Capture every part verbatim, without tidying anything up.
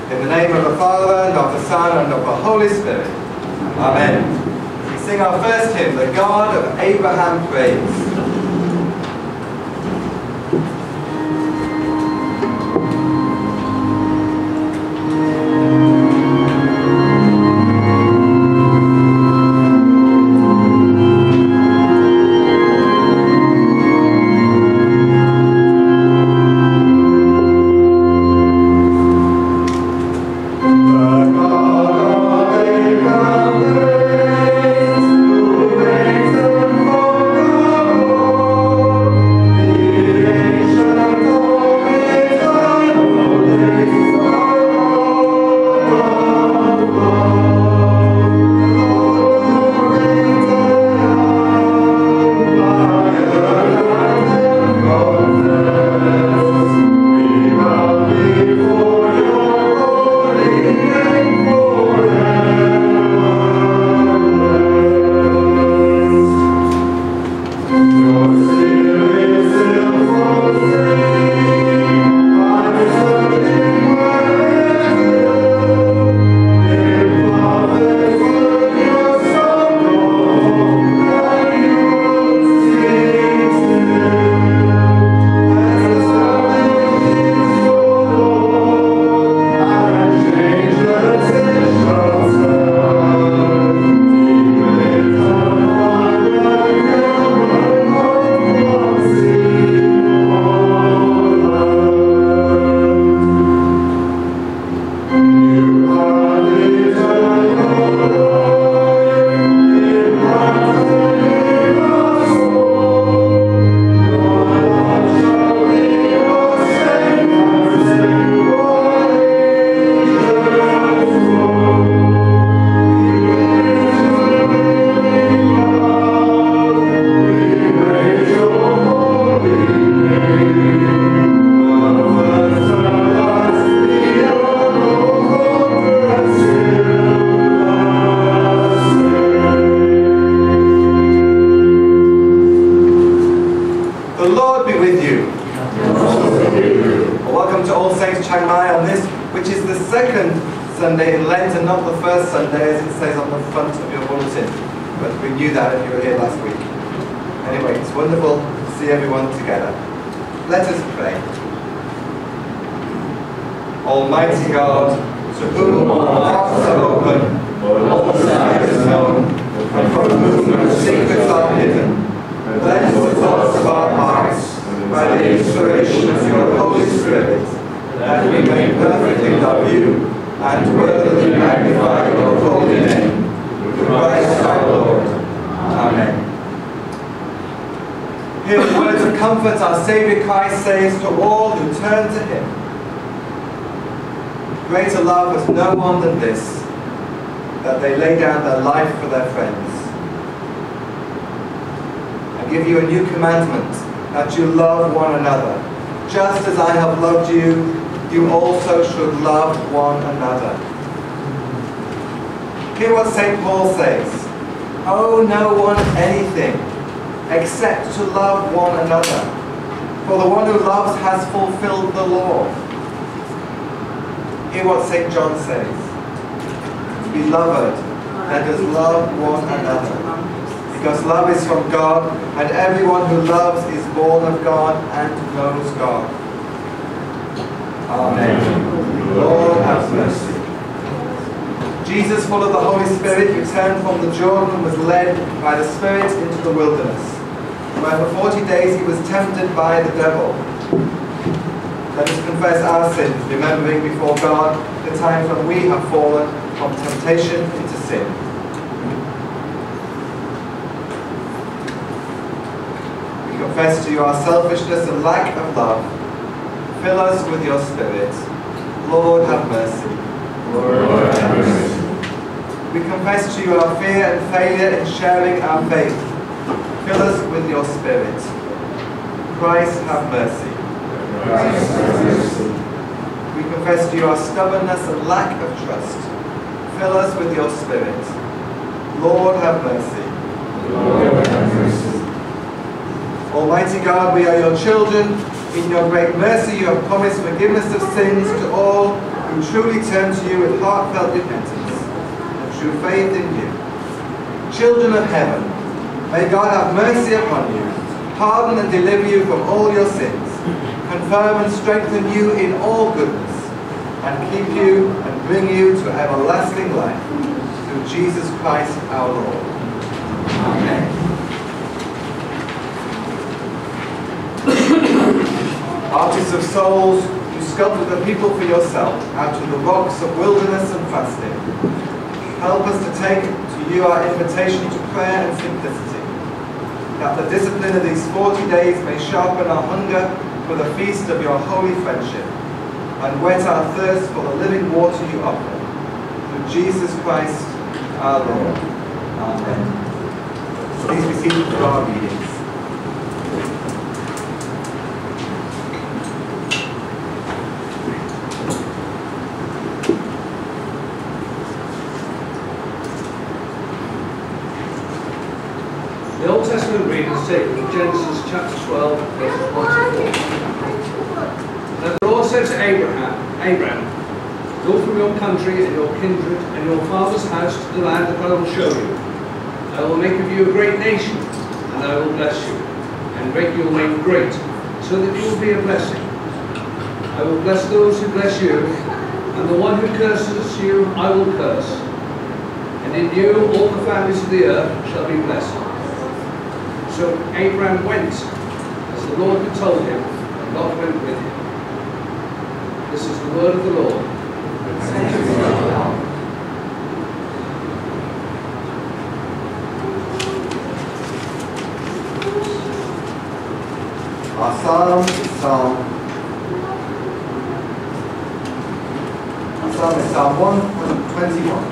In the name of the Father, and of the Son, and of the Holy Spirit. Amen. We sing our first hymn, The God of Abraham Praise. Chiang on this, which is the second Sunday in Lent and not the first Sunday as it says on the front of your bulletin. But we knew that if you were here last week. Anyway, it's wonderful to see everyone together. Let us pray. Almighty God, to whom all hearts are open, all sides are known, and from whom no secrets are hidden, bless the thoughts of our hearts by the inspiration of your Holy Spirit, that we may perfectly love you and worthily magnify your holy name, through Christ our Lord. Amen. Hear the words of comfort our Saviour Christ says to all who turn to him. Greater love has no one than this, that they lay down their life for their friends. I give you a new commandment, that you love one another. Just as I have loved you, you also should love one another. Hear what Saint Paul says. Owe no one anything except to love one another. For the one who loves has fulfilled the law. Hear what Saint John says. Beloved, let us love one another. Because love is from God, and everyone who loves is born of God and knows God. Amen. Lord, have mercy. Jesus, full of the Holy Spirit, returned from the Jordan and was led by the Spirit into the wilderness, where for forty days he was tempted by the devil. Let us confess our sins, remembering before God the times when we have fallen from temptation into sin. We confess to you our selfishness and lack of love. Fill us with your Spirit. Lord, have mercy. Lord, have mercy. We confess to you our fear and failure in sharing our faith. Fill us with your Spirit. Christ, have mercy. Christ, have mercy. We confess to you our stubbornness and lack of trust. Fill us with your Spirit. Lord, have mercy. Lord, have mercy. Almighty God, we are your children. In your great mercy, you have promised forgiveness of sins to all who truly turn to you with heartfelt repentance and true faith in you. Children of heaven, may God have mercy upon you, pardon and deliver you from all your sins, confirm and strengthen you in all goodness, and keep you and bring you to everlasting life, through Jesus Christ our Lord. Amen. Artists of souls, you sculpted the people for yourself out of the rocks of wilderness and fasting. Help us to take to you our invitation to prayer and simplicity, that the discipline of these forty days may sharpen our hunger for the feast of your holy friendship, and whet our thirst for the living water you offer. Through Jesus Christ our Lord. Amen. Please be seated for our readings. The Old Testament reading is taken from Genesis chapter twelve, verses one to four. And the Lord said to Abraham, Abraham, go from your country and your kindred and your father's house to the land that I will show you. I will make of you a great nation, and I will bless you, and make your name great, so that you will be a blessing. I will bless those who bless you, and the one who curses you I will curse. And in you all the families of the earth shall be blessed. So Abraham went, as the Lord had told him, and Lot went with him. This is the word of the Lord. Thank you, God. Our psalm is Psalm. Our psalm is Psalm one twenty-one.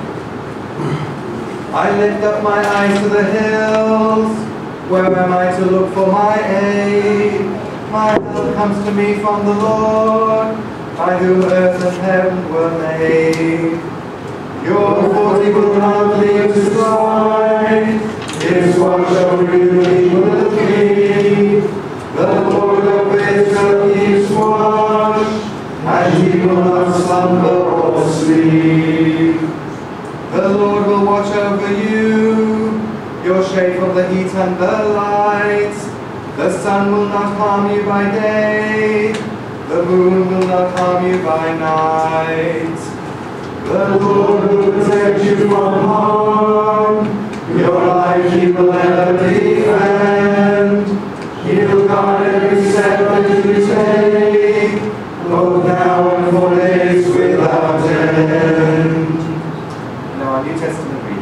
I lift up my eyes to the hills. Where am I to look for my aid? My help comes to me from the Lord, by whom earth and heaven were made. Your forty will not leave to slide. His watch over you he will keep. The Lord of Israel keeps watch, and he will not slumber or sleep. The Lord will watch over you, your shade from the heat and the light. The sun will not harm you by day, the moon will not harm you by night. The Lord will protect you from harm, your life he will never defend. He will guard every step that you take, both now and for days without end. Now our New Testament reading.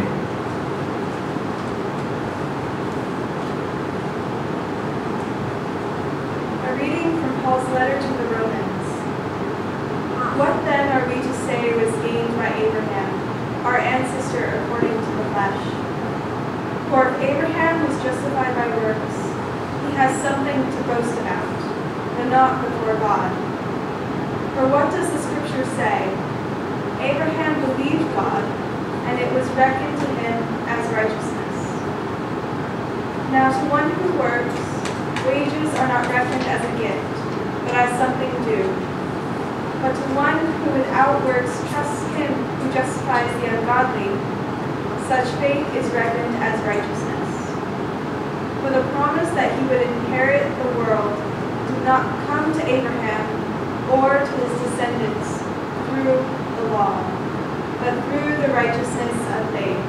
Paul's letter to the Romans. What then are we to say was gained by Abraham, our ancestor according to the flesh? For if Abraham was justified by works, he has something to boast about, but not before God. For what does the scripture say? Abraham believed God, and it was reckoned to him as righteousness. Now to one who works, wages are not reckoned as a gift, but as something due. But to one who without works trusts him who justifies the ungodly, such faith is reckoned as righteousness. For the promise that he would inherit the world did not come to Abraham or to his descendants through the law, but through the righteousness of faith.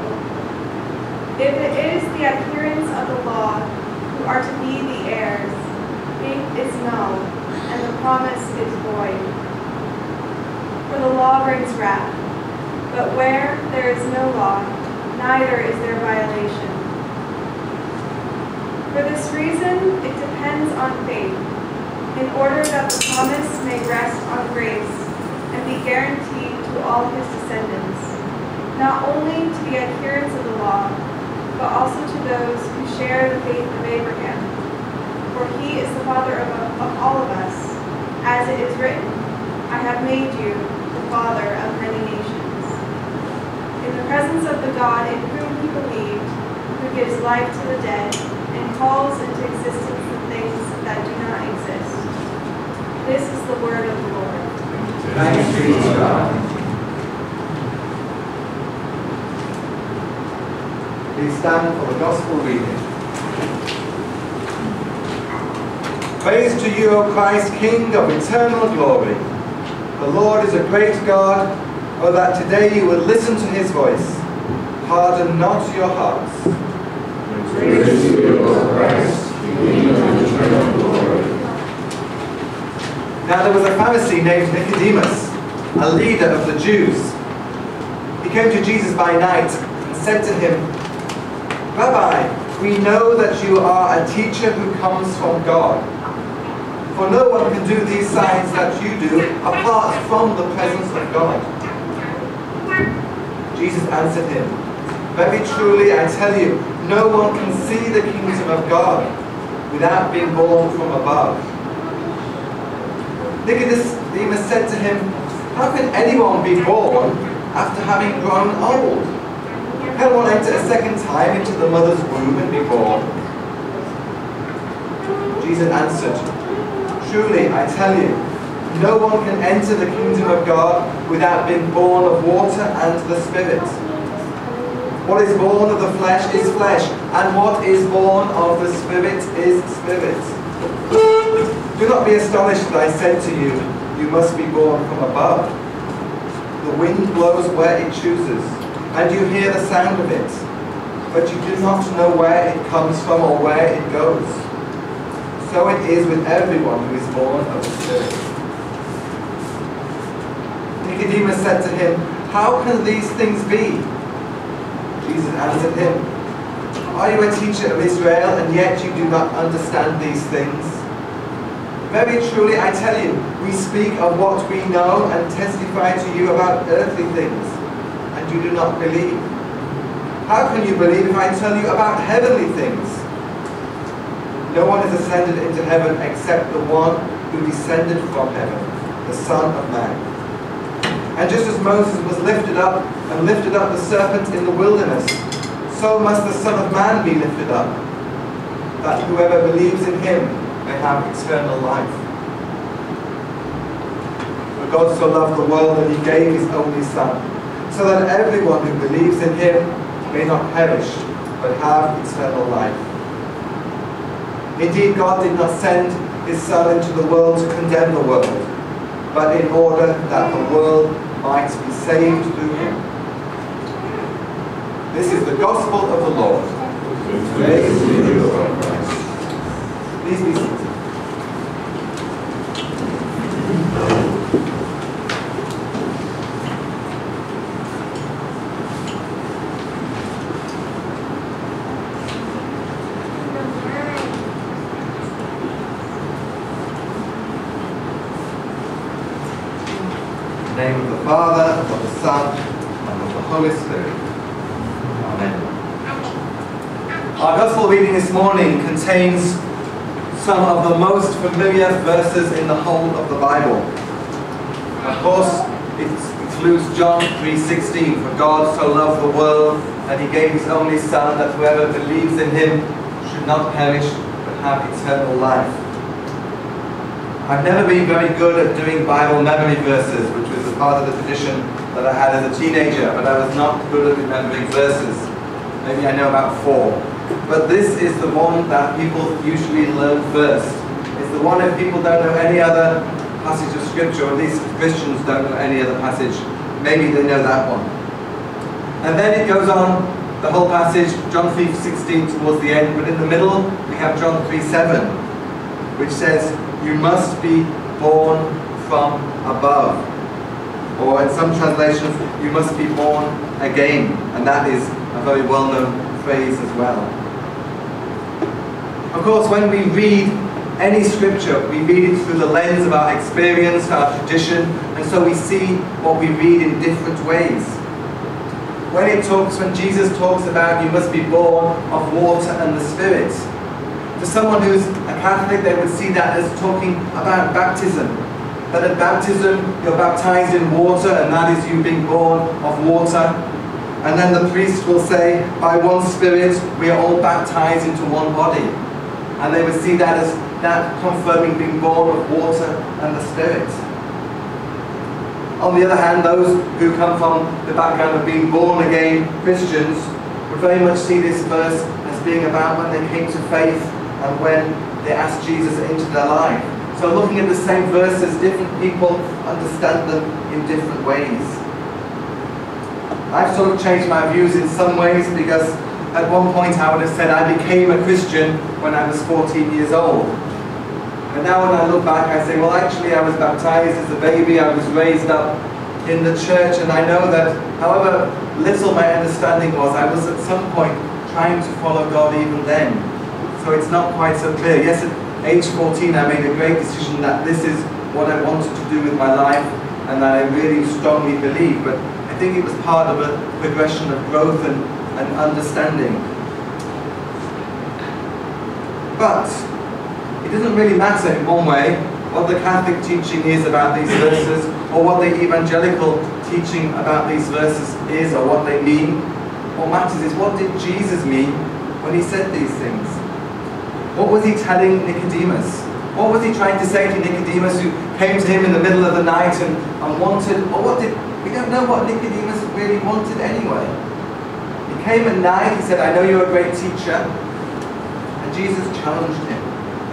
If it is the adherents of the law who are to be the heirs, faith is null, and the promise is void. For the law brings wrath, but where there is no law, neither is there violation. For this reason, it depends on faith, in order that the promise may rest on grace and be guaranteed to all his descendants, not only to the adherents of the law, but also to those who share the faith of Abraham. For he is the father of, of all of us, as it is written, I have made you the father of many nations. In the presence of the God in whom he believed, who gives life to the dead, and calls into existence the things that do not exist. This is the word of the Lord. Thanks be to God. Please stand for the Gospel reading. Praise to you, O Christ, King of eternal glory. The Lord is a great God. Oh, that today you would listen to his voice. Harden not your hearts. Praise to you, O Christ, King of eternal glory. Now there was a Pharisee named Nicodemus, a leader of the Jews. He came to Jesus by night and said to him, Rabbi, we know that you are a teacher who comes from God. For no one can do these signs that you do apart from the presence of God. Jesus answered him, Very truly I tell you, no one can see the kingdom of God without being born from above. Nicodemus said to him, How can anyone be born after having grown old? Can one enter a second time into the mother's womb and be born? Jesus answered, Truly, I tell you, no one can enter the kingdom of God without being born of water and the Spirit. What is born of the flesh is flesh, and what is born of the Spirit is spirit. Do not be astonished that I said to you, you must be born from above. The wind blows where it chooses, and you hear the sound of it, but you do not know where it comes from or where it goes. So it is with everyone who is born of the Spirit. Nicodemus said to him, How can these things be? Jesus answered him, Are you a teacher of Israel, and yet you do not understand these things? Very truly I tell you, we speak of what we know and testify to you about earthly things, and you do not believe. How can you believe if I tell you about heavenly things? No one has ascended into heaven except the one who descended from heaven, the Son of Man. And just as Moses was lifted up and lifted up the serpent in the wilderness, so must the Son of Man be lifted up, that whoever believes in him may have eternal life. For God so loved the world that he gave his only Son, so that everyone who believes in him may not perish, but have eternal life. Indeed, God did not send his Son into the world to condemn the world, but in order that the world might be saved through him. This is the gospel of the Lord. Praise to you, O Christ. Please be seated. In the name of the Father, and of the Son, and of the Holy Spirit. Amen. Our Gospel reading this morning contains some of the most familiar verses in the whole of the Bible. Of course, it includes John three sixteen, For God so loved the world that he gave his only Son, that whoever believes in him should not perish, but have eternal life. I've never been very good at doing Bible memory verses, which was a part of the tradition that I had as a teenager, but I was not good at remembering verses. Maybe I know about four. But this is the one that people usually learn first. It's the one if people don't know any other passage of Scripture, or at least Christians don't know any other passage, maybe they know that one. And then it goes on, the whole passage, John three sixteen towards the end, but in the middle we have John three seven, which says, You must be born from above. Or in some translations, you must be born again. And that is a very well-known phrase as well. Of course, when we read any scripture, we read it through the lens of our experience, our tradition, and so we see what we read in different ways. When it talks, when Jesus talks about you must be born of water and the Spirit, to someone who's a Catholic, they would see that as talking about baptism. That at baptism, you're baptized in water, and that is you being born of water. And then the priest will say, by one Spirit, we are all baptized into one body. And they would see that as that confirming being born of water and the Spirit. On the other hand, those who come from the background of being born again Christians would very much see this verse as being about when they came to faith and when they asked Jesus into their life. So looking at the same verses, different people understand them in different ways. I've sort of changed my views in some ways, because at one point I would have said I became a Christian when I was fourteen years old. And now when I look back, I say, well, actually I was baptized as a baby, I was raised up in the church, and I know that however little my understanding was, I was at some point trying to follow God even then. So it's not quite so clear. Yes, at age fourteen I made a great decision that this is what I wanted to do with my life, and that I really strongly believe. But I think it was part of a progression of growth and, and understanding. But it doesn't really matter in one way what the Catholic teaching is about these verses, or what the evangelical teaching about these verses is, or what they mean. What matters is, what did Jesus mean when he said these things? What was he telling Nicodemus? What was he trying to say to Nicodemus, who came to him in the middle of the night and, and wanted, or what did, we don't know what Nicodemus really wanted anyway. He came at night, he said, I know you're a great teacher, and Jesus challenged him.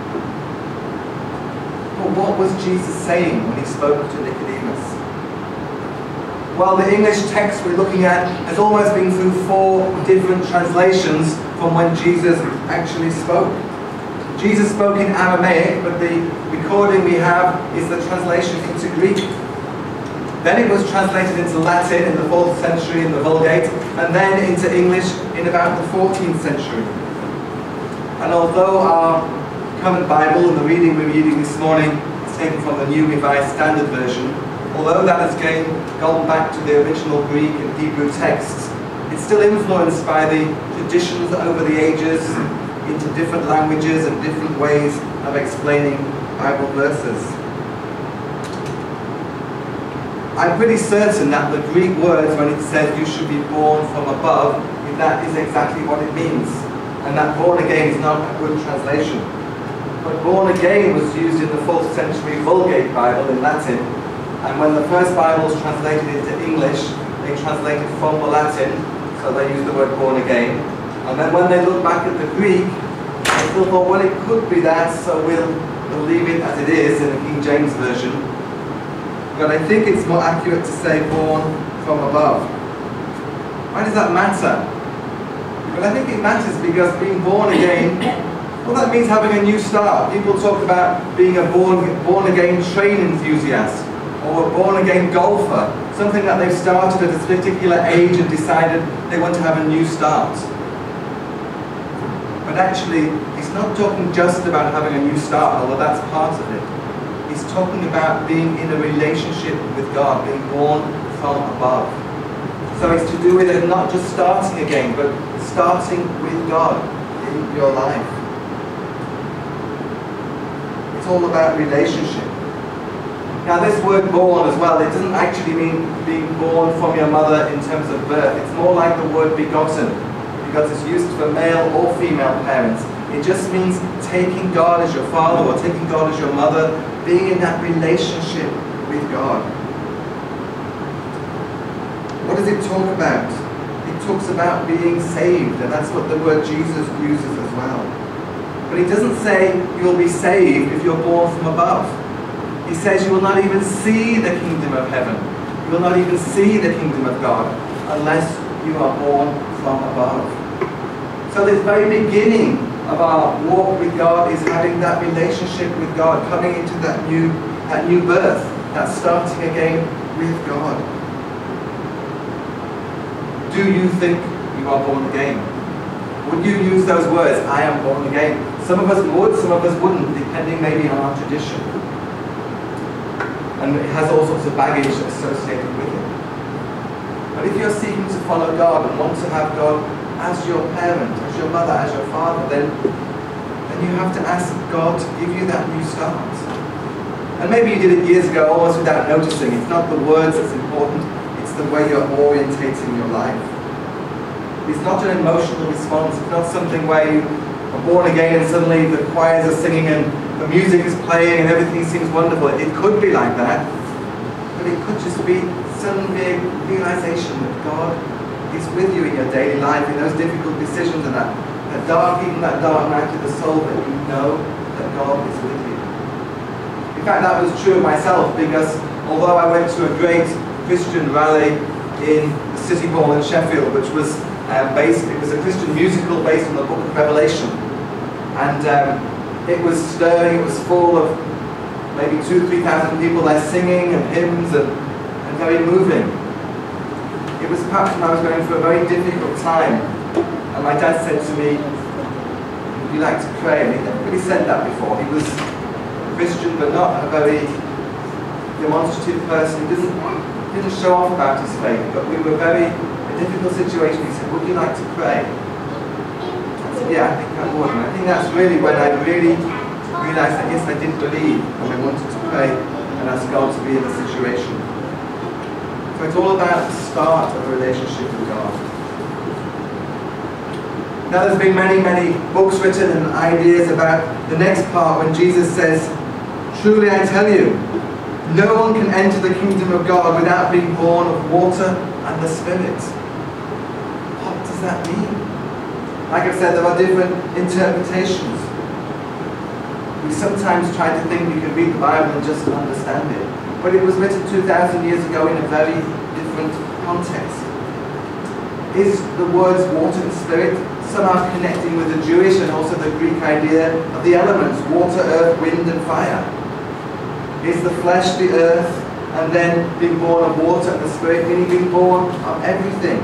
But what was Jesus saying when he spoke to Nicodemus? Well, the English text we're looking at has almost been through four different translations from when Jesus actually spoke. Jesus spoke in Aramaic, but the recording we have is the translation into Greek. Then it was translated into Latin in the fourth century in the Vulgate, and then into English in about the fourteenth century. And although our Common Bible and the reading we're reading this morning is taken from the New Revised Standard Version, although that has gained, gone back to the original Greek and Hebrew texts, it's still influenced by the traditions over the ages into different languages and different ways of explaining Bible verses. I'm pretty certain that the Greek words, when it says you should be born from above, that is exactly what it means. And that born again is not a good translation. But born again was used in the fourth century Vulgate Bible in Latin, and when the first Bible was translated into English, they translated from the Latin, so they used the word born again. And then when they looked back at the Greek, they still thought, well, it could be that, so we'll, we'll leave it as it is in the King James Version. But I think it's more accurate to say born from above. Why does that matter? Well, I think it matters because being born again, well, that means having a new start. People talk about being a born, born again train enthusiast, or a born again golfer, something that they've started at a particular age and decided they want to have a new start. But actually, he's not talking just about having a new start, although that's part of it. He's talking about being in a relationship with God, being born from above. So it's to do with it not just starting again, but starting with God in your life. It's all about relationship. Now this word born as well, it doesn't actually mean being born from your mother in terms of birth. It's more like the word begotten, because it's used for male or female parents. It just means taking God as your father or taking God as your mother, being in that relationship with God. What does it talk about? It talks about being saved, and that's what the word Jesus uses as well. But he doesn't say you'll be saved if you're born from above. He says you will not even see the kingdom of heaven. You will not even see the kingdom of God unless you are born from above. So the very beginning of our walk with God is having that relationship with God, coming into that new, that new birth, that starting again with God. Do you think you are born again? Would you use those words, I am born again? Some of us would, some of us wouldn't, depending maybe on our tradition. And it has all sorts of baggage associated with it. But if you're seeking to follow God and want to have God as your parent, as your mother, as your father, then, then you have to ask God to give you that new start. And maybe you did it years ago, almost without noticing. It's not the words that's important, it's the way you're orientating your life. It's not an emotional response. It's not something where you are born again and suddenly the choirs are singing and the music is playing and everything seems wonderful. It could be like that. but it could just be some big realization that God is with you in your daily life, in those difficult decisions and that, that dark, even that dark night of the soul, that you know that God is with you. In fact, that was true of myself, because although I went to a great Christian rally in the City Hall in Sheffield, which was um, based, it was a Christian musical based on the book of Revelation, and um, it was stirring, it was full of maybe two, three thousand people there singing and hymns and, and very moving. It was perhaps when I was going through a very difficult time, and my dad said to me, "Would you like to pray?" And he never really said that before. He was a Christian, but not a very demonstrative person. He didn't, didn't show off about his faith, but we were very, a difficult situation. He said, "Would you like to pray?" I said, "Yeah, I think I would." And I think that's really when I really realized that, yes, I did believe, and I wanted to pray and ask God to be in the situation. So it's all about the start of a relationship with God. Now there's been many, many books written and ideas about the next part when Jesus says, "Truly I tell you, no one can enter the kingdom of God without being born of water and the Spirit." What does that mean? Like I've said, there are different interpretations. We sometimes try to think we can read the Bible and just understand it. But it was written two thousand years ago in a very different context. Is the words water and spirit somehow connecting with the Jewish and also the Greek idea of the elements, water, earth, wind and fire? Is the flesh the earth, and then being born of water, and the spirit meaning being born of everything?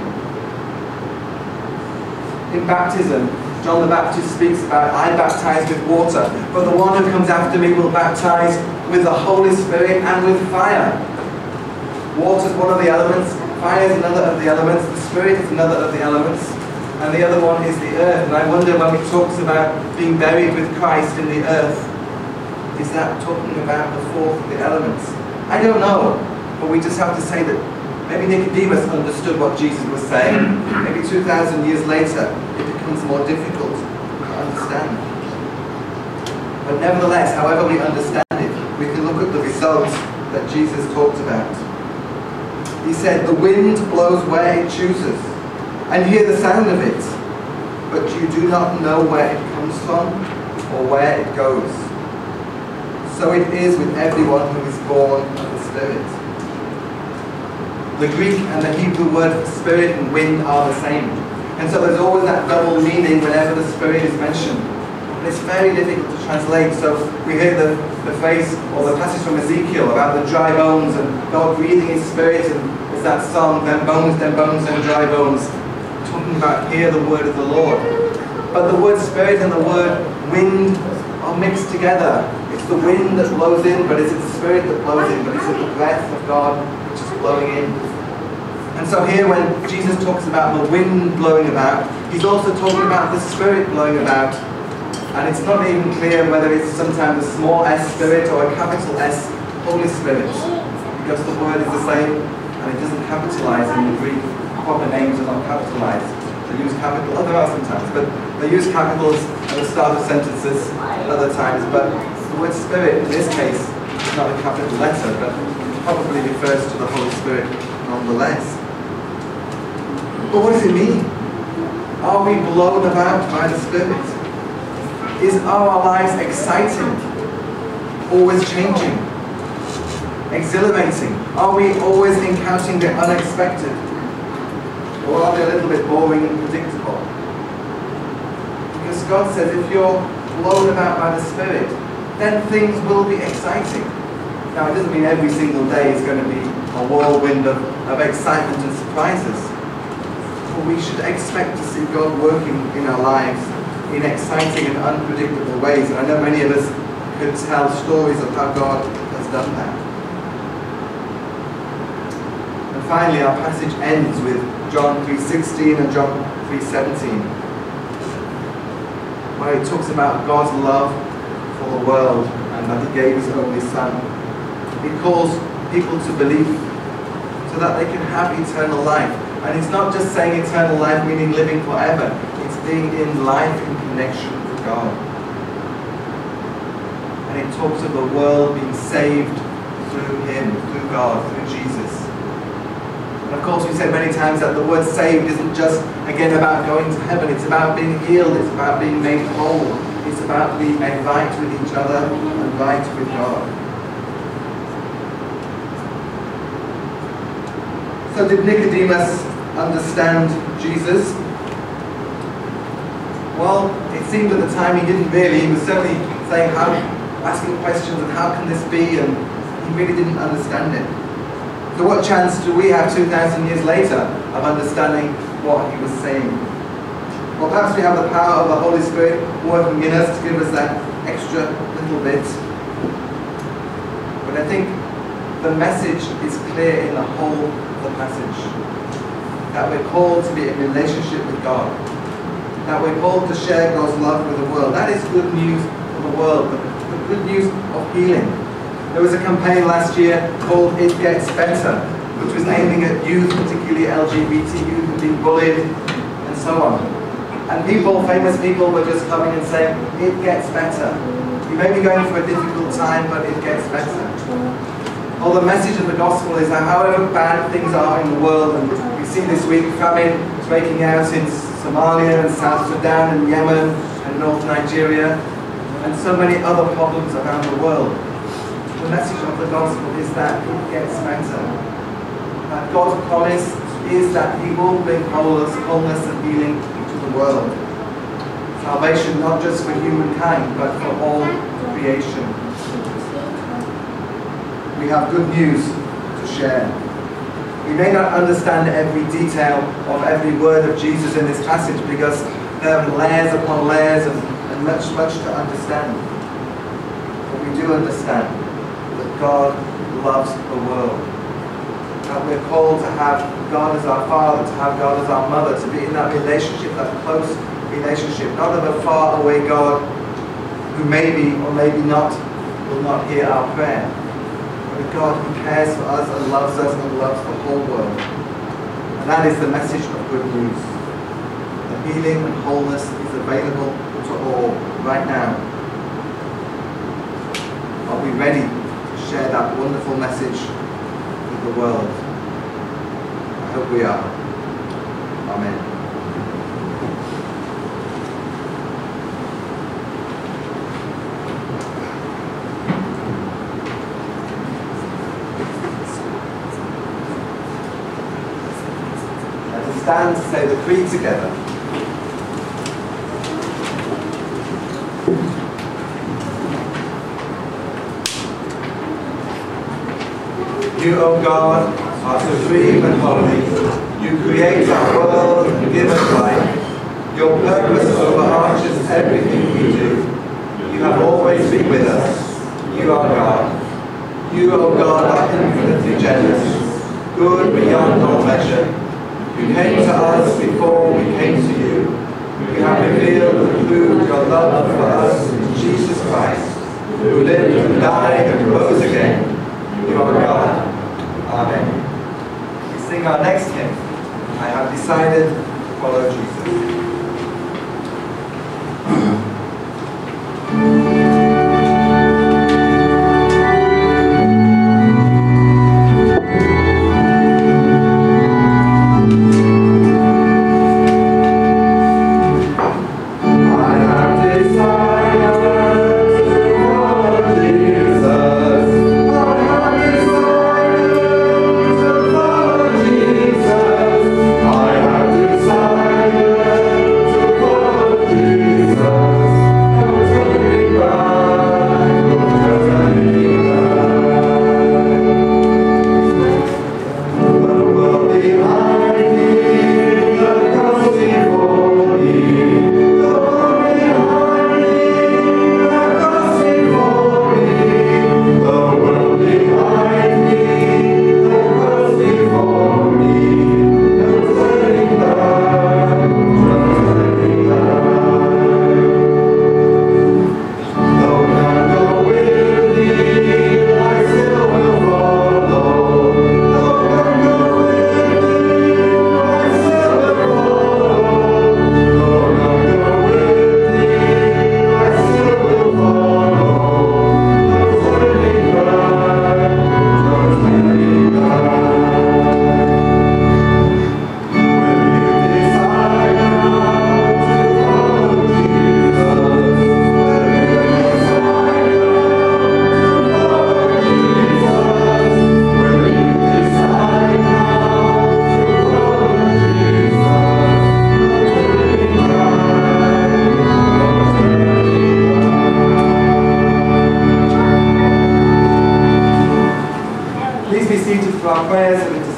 In baptism, John the Baptist speaks about, "I baptize with water, but the one who comes after me will baptize with the Holy Spirit and with fire." Water is one of the elements, fire is another of the elements, the Spirit is another of the elements, and the other one is the earth. And I wonder, when he talks about being buried with Christ in the earth, is that talking about the fourth of the elements? I don't know, but we just have to say that maybe Nicodemus understood what Jesus was saying. Maybe two thousand years later, it becomes more difficult to understand. But nevertheless, however we understand it, we can look at the results that Jesus talked about. He said, "The wind blows where it chooses, and hear the sound of it, but you do not know where it comes from or where it goes. So it is with everyone who is born of the Spirit." The Greek and the Hebrew word for spirit and wind are the same. And so there's always that double meaning whenever the Spirit is mentioned. And it's very difficult to translate. So we hear the, the phrase or the passage from Ezekiel about the dry bones and God breathing His Spirit, and there's that song, "Them bones, them bones, them dry bones," talking about hear the word of the Lord. But the word spirit and the word wind are mixed together. It's the wind that blows in, but is it the Spirit that blows in? But is it the breath of God which is blowing in? And so here, when Jesus talks about the wind blowing about, He's also talking about the Spirit blowing about. And it's not even clear whether it's sometimes a small s Spirit or a capital S Holy Spirit, because the word is the same and it doesn't capitalize in the Greek. Proper names are not capitalized. They use capital, oh, there are sometimes, but they use capitals at the start of sentences other times. But the word Spirit in this case is not a capital letter, but probably refers to the Holy Spirit nonetheless. But what does it mean? Are we blown about by the Spirit? Is our lives exciting? Always changing? Exhilarating? Are we always encountering the unexpected? Or are they a little bit boring and predictable? Because God says if you're blown about by the Spirit, then things will be exciting. Now it doesn't mean every single day is going to be a whirlwind of, of excitement and surprises. But we should expect to see God working in our lives in exciting and unpredictable ways. And I know many of us could tell stories of how God has done that. And finally, our passage ends with John three sixteen and John three seventeen, where it talks about God's love for the world and that He gave His only Son. He calls people to believe so that they can have eternal life. And it's not just saying eternal life meaning living forever. It's being in life in connection with God. And it talks of the world being saved through him, through God, through Jesus. And of course, we said many times that the word saved isn't just, again, about going to heaven. It's about being healed. It's about being made whole. It's about being made right with each other and right with God. So did Nicodemus understand Jesus? Well, it seemed at the time he didn't really. He was certainly saying, how, asking questions and how can this be, and he really didn't understand it. So what chance do we have two thousand years later of understanding what he was saying? Well, perhaps we have the power of the Holy Spirit working in us to give us that extra little bit. But I think the message is clear in the whole of the passage. That we're called to be in relationship with God. That we're called to share God's love with the world. That is good news for the world, the, the good news of healing. There was a campaign last year called It Gets Better, which was aiming at youth, particularly L G B T youth, who've been bullied and so on. And people, famous people, were just coming and saying, it gets better. You may be going through a difficult time, but it gets better. Well, the message of the gospel is that however bad things are in the world, and we see this week famine breaking out in Somalia and South Sudan and Yemen and North Nigeria, and so many other problems around the world. The message of the gospel is that it gets better. That God's promise is that he will bring wholeness, wholeness and healing to the world. Salvation not just for humankind, but for all creation. We have good news to share. We may not understand every detail of every word of Jesus in this passage because there are layers upon layers and, and much, much to understand. But we do understand God loves the world. That we're called to have God as our Father, to have God as our Mother, to be in that relationship, that close relationship, not of a far away God who maybe or maybe not will not hear our prayer, but a God who cares for us and loves us and loves the whole world. And that is the message of good news. The healing and wholeness is available to all right now. Are we ready share that wonderful message with the world? I hope we are. Amen. Let us stand to say the creed together. You, O God, are supreme and holy. You create our world and give us life. Your purpose overarches everything we do. You have always been with us. You are God. You, O God, are infinitely generous, good beyond all measure. You came to us before we came to you. You have revealed and proved your love for us in Jesus Christ, who lived and died and rose again. You are God. Amen. We sing our next hymn, I have decided to follow Jesus. I have decided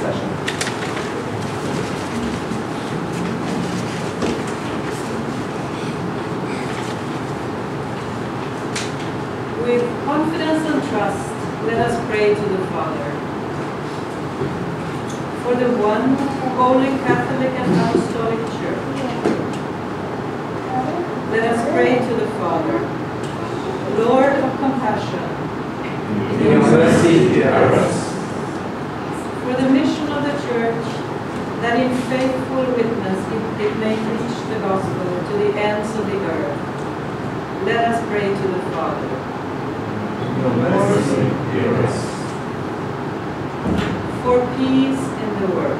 session. With confidence and trust, let us pray to the Father. For the one holy Catholic and Apostolic Church, let us pray to the Father. Lord of compassion, In your mercy, hear us. for the mission of the Church, that in faithful witness it, it may preach the gospel to the ends of the earth, let us pray to the Father. In your mercy, hear us. For peace in the world,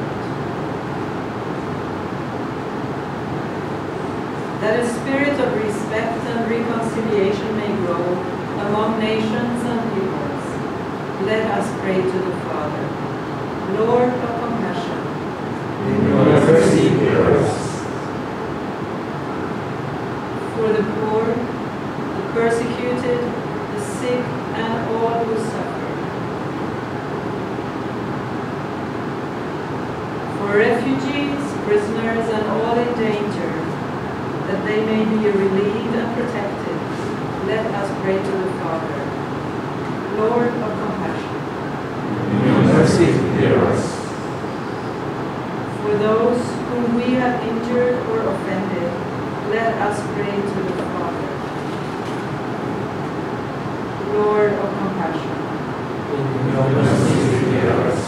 that a spirit of respect and reconciliation may grow among nations and peoples, let us pray to the Father. Lord of compassion, In your mercy, hear us. for the poor, the persecuted, the sick, and all who suffer. For refugees, prisoners, and all in danger, that they may be relieved and protected, let us pray to the Father. Lord of compassion, In your mercy, hear us. for those whom we have injured or offended, let us pray to the Father. Lord of compassion, In your mercy, hear us.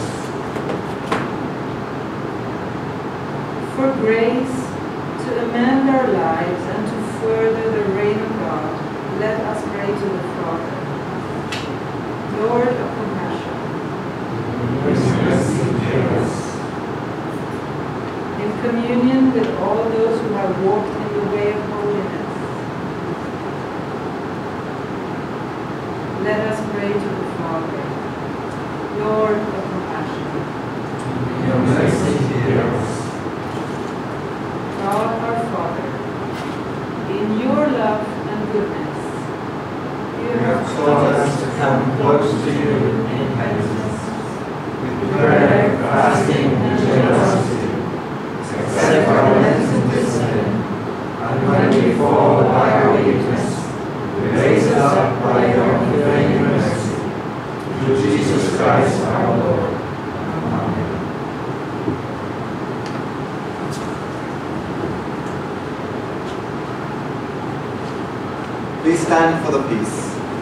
for grace to amend our lives and to further the reign of God, let us pray to the Father. Lord of compassion, In your mercy, hear us. in communion with all those who have walked in the way of holiness, let us pray to the Father. Lord of compassion, In your mercy, hear us. God our Father, in your love and goodness, you You have have taught us to come close to you in penitence, with prayer, fasting, and generosity, accept our Lenten discipline, and when we fall by our weakness, raise us up by your unfailing mercy. Through Jesus Christ our Lord. Amen. Please stand for the peace.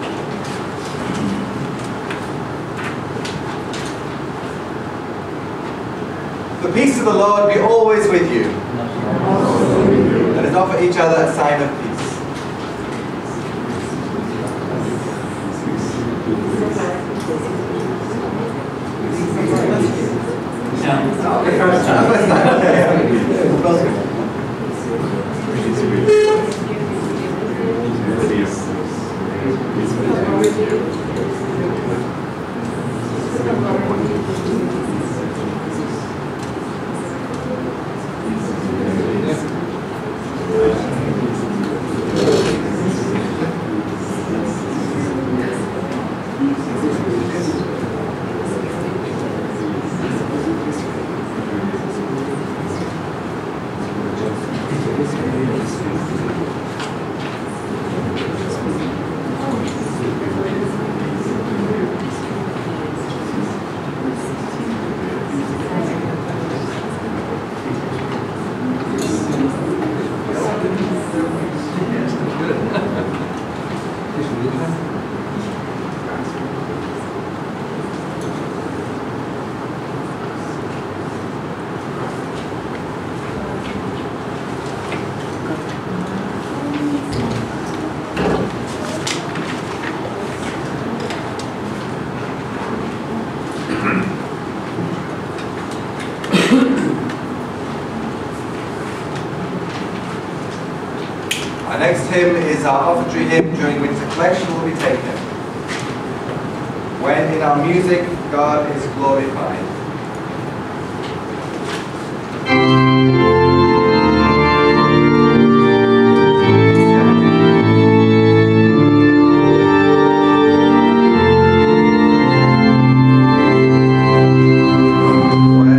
The peace of the Lord be always with you. Let us offer each other a sign of peace. Our next hymn is our offertory hymn, during which the collection will be taken. When in our music God is glorified. When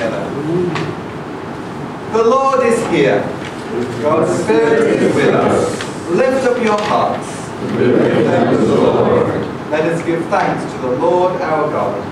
together. The Lord is here. God's Spirit is with us. Lift up your hearts. Let us give thanks to the Lord our God.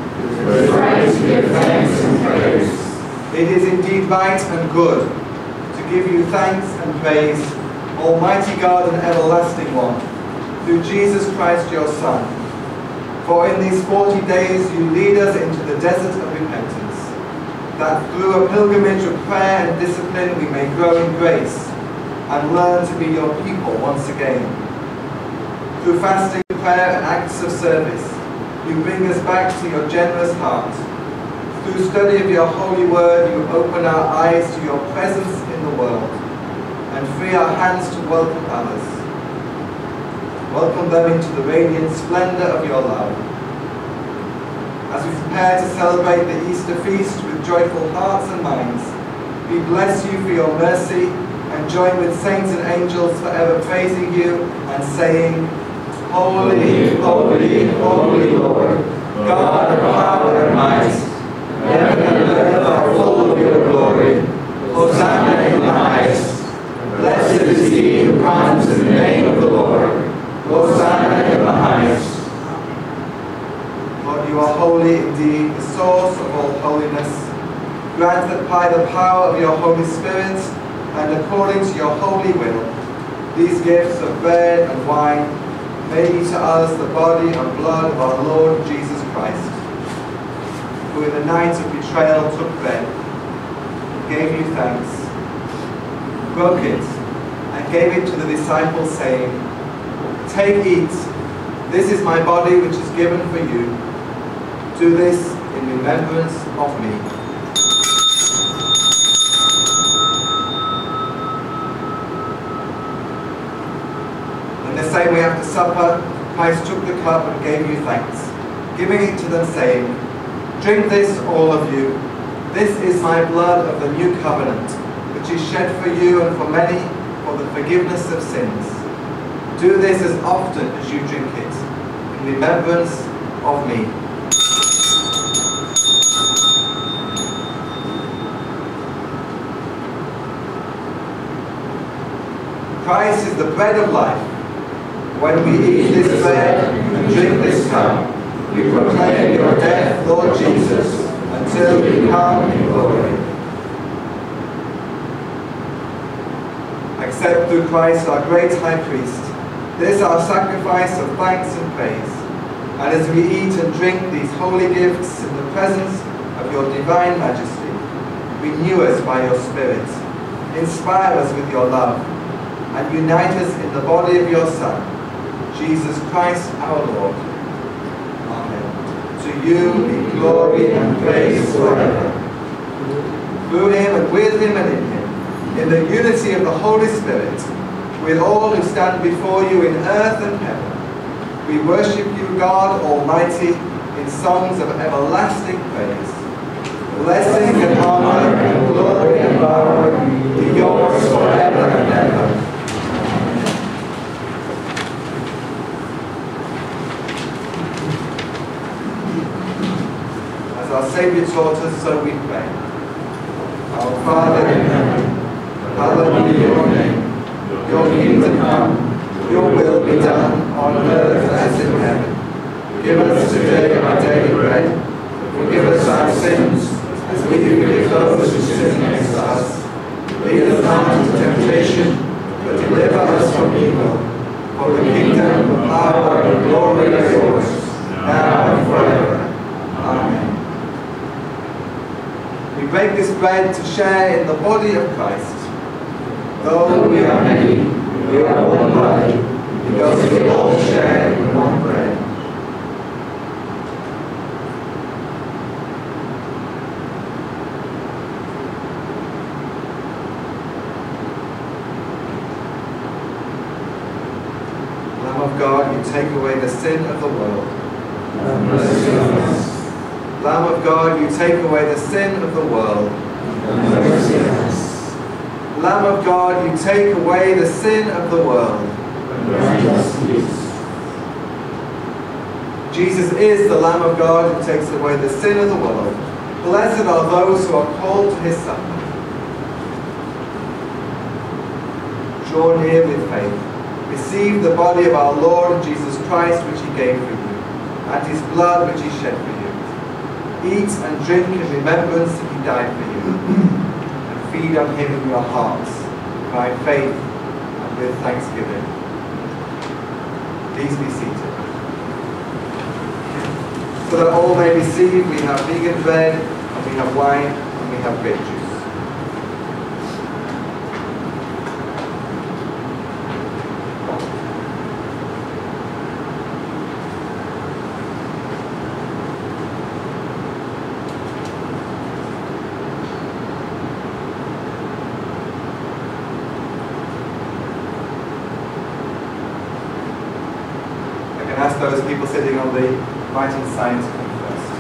It is indeed right and good to give you thanks and praise, Almighty God and everlasting one, through Jesus Christ your Son. For in these forty days you lead us into the desert of repentance, that through a pilgrimage of prayer and discipline we may grow in grace and learn to be your people once again. Through fasting, prayer and acts of service, you bring us back to your generous heart. Through study of your holy word, you open our eyes to your presence in the world and free our hands to welcome others. Welcome them into the radiant splendor of your love. As we prepare to celebrate the Easter feast with joyful hearts and minds, we bless you for your mercy and join with saints and angels forever praising you and saying, Holy, holy, holy Lord, God of power and might, heaven and earth are full of your glory. Hosanna in the highest. Blessed is he who comes in the name of the Lord. Hosanna in the highest. Lord, you are holy indeed, the source of all holiness. Grant that by the power of your Holy Spirit and according to your holy will, these gifts of bread and wine may be to us the body and blood of our Lord Jesus Christ, who in the night of betrayal took bread, gave you thanks, broke it, and gave it to the disciples, saying, Take, eat, this is my body which is given for you. Do this in remembrance of me. In the same way after supper, Christ took the cup and gave you thanks, giving it to them, saying, Drink this, all of you. This is my blood of the new covenant, which is shed for you and for many for the forgiveness of sins. Do this as often as you drink it, in remembrance of me. Christ is the bread of life. When we eat this bread and drink this cup, we proclaim your death, Lord Jesus, until you come in glory. Accept through Christ our great high priest this our sacrifice of thanks and praise. And as we eat and drink these holy gifts in the presence of your divine majesty, renew us by your Spirit, inspire us with your love, and unite us in the body of your Son, Jesus Christ our Lord. Amen. To you be glory and praise forever. Through him and with him and in him, in the unity of the Holy Spirit, with all who stand before you in earth and heaven, we worship you, God Almighty, in songs of everlasting praise. Blessing and honor and glory and power be yours forever and ever. As our Saviour taught us, so we pray. Our Father in heaven, hallowed be your name. Your kingdom come, your will be done on earth as in heaven. Give us today our daily bread. Forgive us our sins, as we forgive those who sin against us. Lead us not into temptation, but deliver us from evil. For the kingdom, the power, and the glory are yours, now and forever. Amen. We break this bread to share in the body of Christ. Though we are many, we are one body, because we all share in one bread. Lamb of God, you take away the sin of the world. Have mercy on us. Lamb of God, you take away the sin of the world. Have mercy on us. Lamb of God, you take away the sin of the world. Jesus is the Lamb of God who takes away the sin of the world. Blessed are those who are called to his supper. Draw near with faith. Receive the body of our Lord Jesus Christ, which he gave for you, and his blood, which he shed for you. Eat and drink in remembrance that he died for you, and feed on him in your hearts, by faith and with thanksgiving. Please be seated. So that all may receive, we have vegan bread, and we have wine, and we have grape juice. Ask those people sitting on the right-hand side to come first.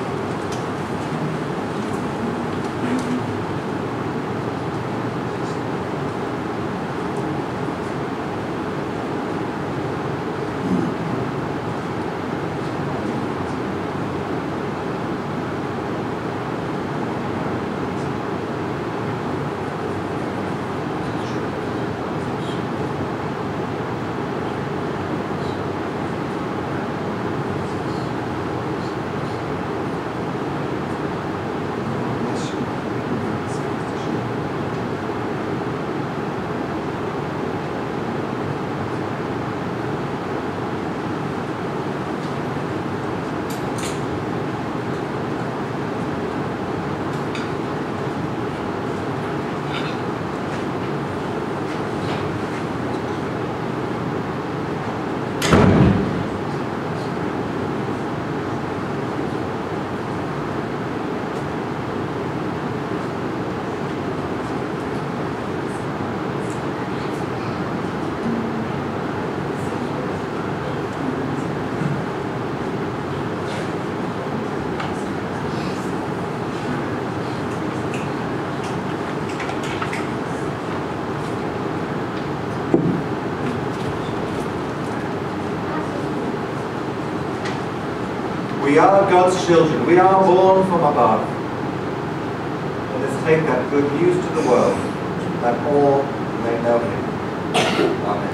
We are God's children. We are born from above. Let us take that good news to the world, that all may know him. Amen.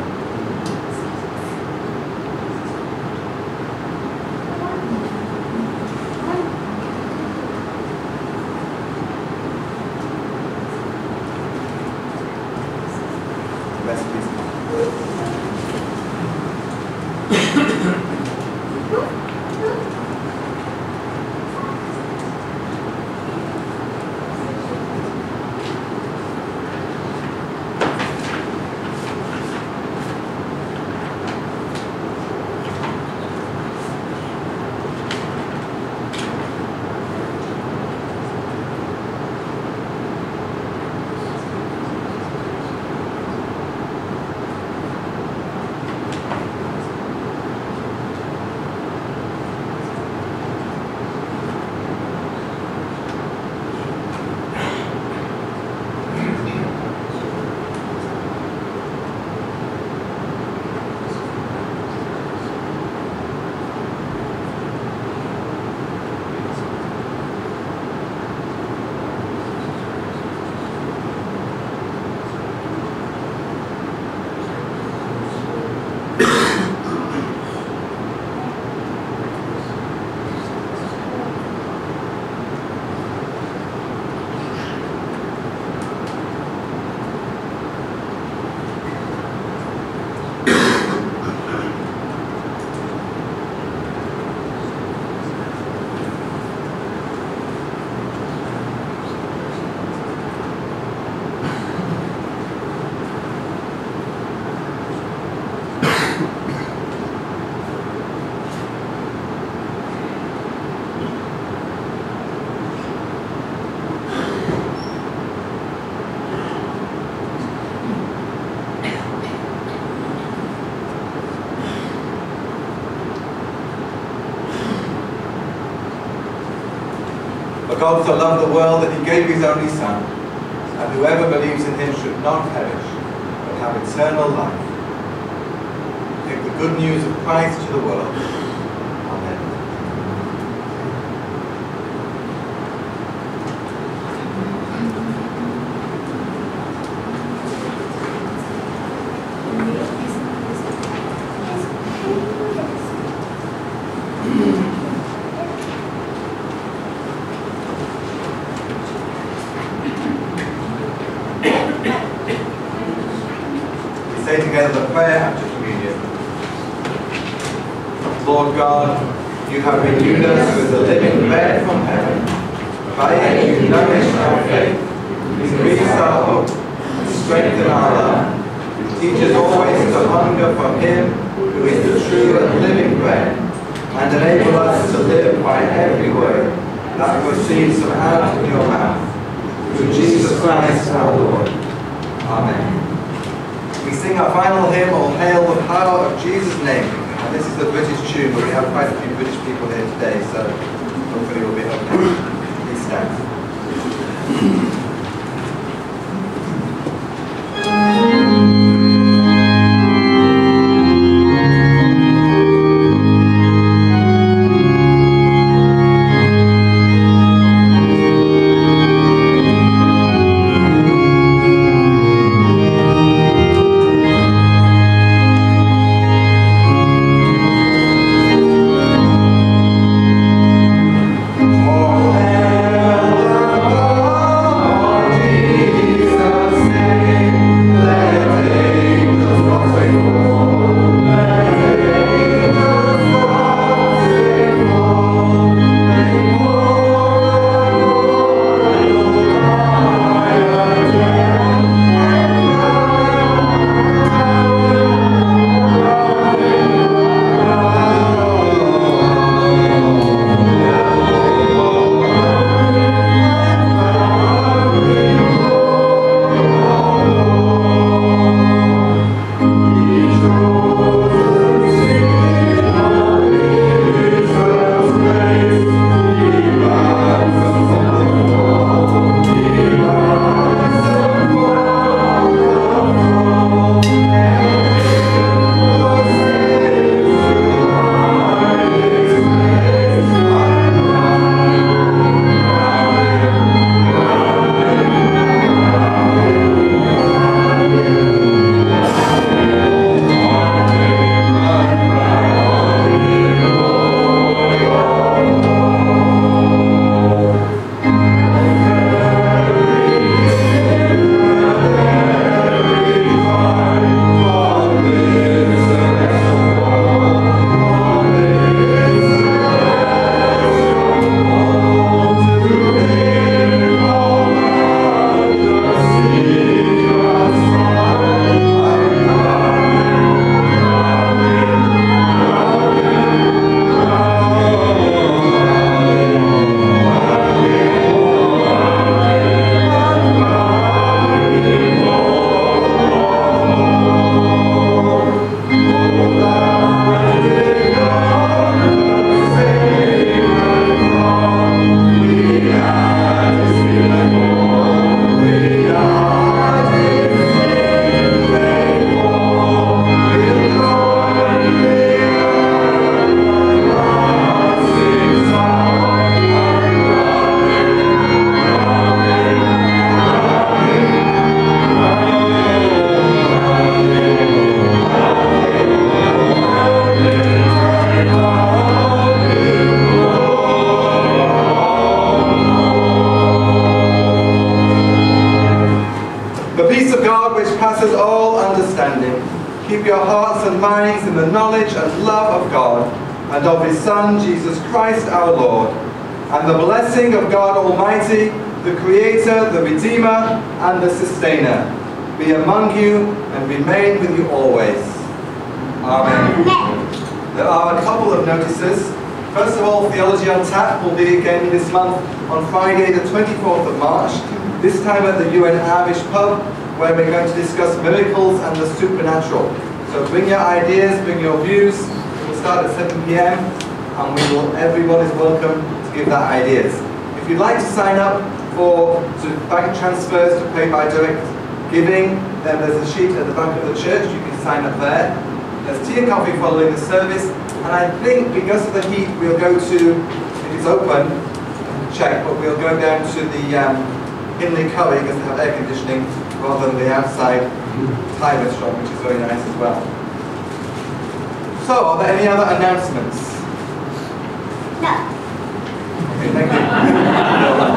Blessed be For God so loved the world that he gave his only Son, and whoever believes in him should not perish, but have eternal life. Take the good news of Christ to the world. Amen. say together the prayer after communion. Lord God, you have renewed us with the living bread from heaven. By it you nourish our faith, increase our hope, and strengthen our love. Teach us always to hunger for him who is the true and living bread, and enable us to live by every word that proceeds from out of your mouth. Through Jesus Christ our Lord. Amen. We sing our final hymn, All Hail the Power of Jesus' Name. And this is the British tune, but we have quite a few British people here today, so hopefully we'll be okay. Please stand. Keep your hearts and minds in the knowledge and love of God and of his Son, Jesus Christ our Lord. And the blessing of God Almighty, the Creator, the Redeemer, and the Sustainer, be among you and remain with you always. Amen. There are a couple of notices. First of all, Theology on Tap will be again this month on Friday the twenty-fourth of March, this time at the U N Irish pub, where we're going to discuss miracles and the supernatural. So bring your ideas, bring your views. We'll start at seven p m and we will, everyone is welcome to give their ideas. If you'd like to sign up for sort of bank transfers to pay by direct giving, then there's a sheet at the back of the church. You can sign up there. There's tea and coffee following the service. And I think because of the heat, we'll go to, if it's open, check, but we'll go down to the um, Hindley Curry because they have air conditioning rather than the outside Thai restaurant, which is very nice as well. So, are there any other announcements? No. Okay, thank you.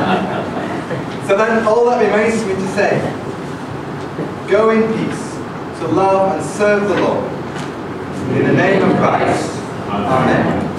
So then, all that remains for me to say, go in peace. to love and serve the Lord. In the name of Christ. Amen.